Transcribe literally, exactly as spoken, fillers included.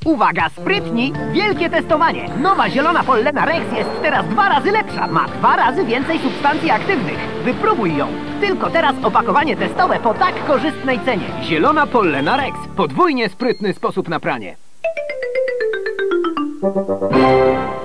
Uwaga, sprytni! Wielkie testowanie! Nowa zielona Pollena Rex jest teraz dwa razy lepsza. Ma dwa razy więcej substancji aktywnych. Wypróbuj ją. Tylko teraz opakowanie testowe po tak korzystnej cenie. Zielona Pollena Rex. Podwójnie sprytny sposób na pranie.